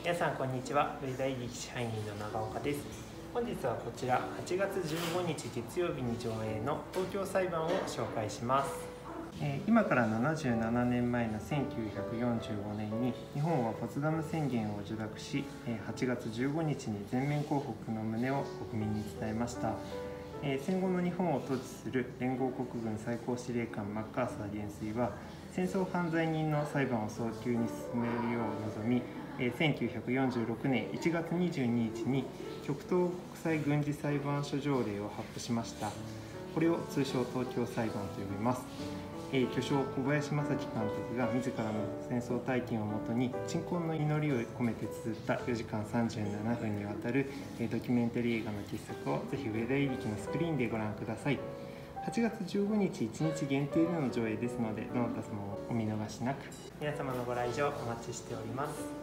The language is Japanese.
皆さんこんにちは。上田劇支配人の長岡です。本日はこちら8月15日月曜日に上映の東京裁判を紹介します。今から77年前の1945年に日本はポツダム宣言を受諾し、8月15日に全面降伏の旨を国民に伝えました。戦後の日本を統治する連合国軍最高司令官マッカーサー元帥は戦争犯罪人の裁判を早急に進めるよう望み、1946年1月22日に極東国際軍事裁判所条例を発布しました。これを通称東京裁判と呼びます。巨匠小林正樹監督が自らの戦争体験をもとに鎮魂の祈りを込めて綴った4時間37分にわたるドキュメンタリー映画の傑作をぜひ上田いびきのスクリーンでご覧ください。8月15日1日限定での上映ですので、どなた様もお見逃しなく。皆様のご来場お待ちしております。